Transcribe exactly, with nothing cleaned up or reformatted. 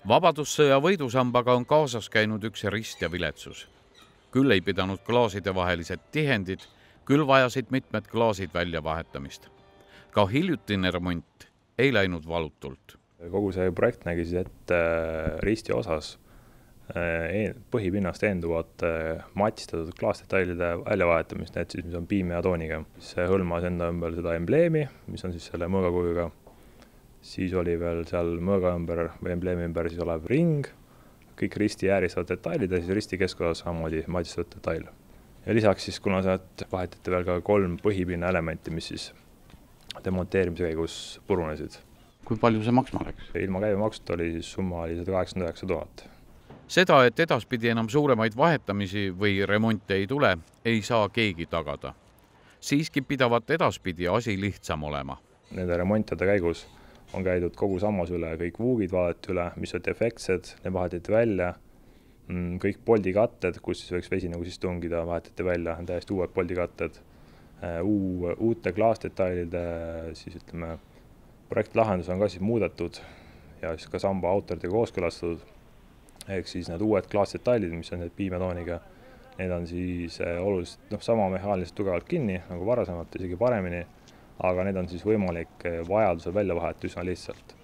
Vabadussõja võidusambaga on kaasas käinud üks rist ja viletsus. Küll ei pidanud klaaside vahelised tihendid, küll vajasid mitmed klaasid välja vahetamist. Ka hiljutine remont ei läinud valutult. Kogu see projekt nägi siis ette risti osas põhipinnast eenduvat matistatud klaasdetailide väljavahetamist, need siis, mis on piime ja tooniga. See hõlmas enda ümber seda embleemi, mis on siis selle mõõgakujuga. Siis oli veel seal mõõga ümber või embleemi ümber siis olev ring, kõik risti ääristavad detailid ja siis risti keskosas samamoodi matistatud detail. Ja lisaks siis, kuna sealt vahetati veel ka kolm põhipinna elementi, mis siis demonteerimise käigus purunesid. Kui palju see maksma läks? Ilma käibemaksust oli siis summa oli sada kaheksakümmend üheksa tuhat. Seda, et edaspidi enam suuremaid vahetamisi või remonte ei tule, ei saa keegi tagada. Siiski pidavat edaspidi asi lihtsam olema. Nende remontide käigus on käidud kogu sammas üle, kõik vuugid vaadati üle, mis on defektsed, ne vahetati välja, kõik poldikatted, kus siis võiks vesi nagu siis tungida, vahetati välja, on täiesti uued poldikatted, Uu, uute klaasdetailide siis ütleme, projektlahendus on ka siis muudetud ja siis ka samba autoritega kooskõlastatud. Ehk siis need uued klaasdetailid, mis on need piimetooniga, need on siis oluliselt no, sama mehaaliliselt tugevalt kinni, nagu varasemalt isegi paremini, aga need on siis võimalik vajadusel välja vahetada üsna lihtsalt.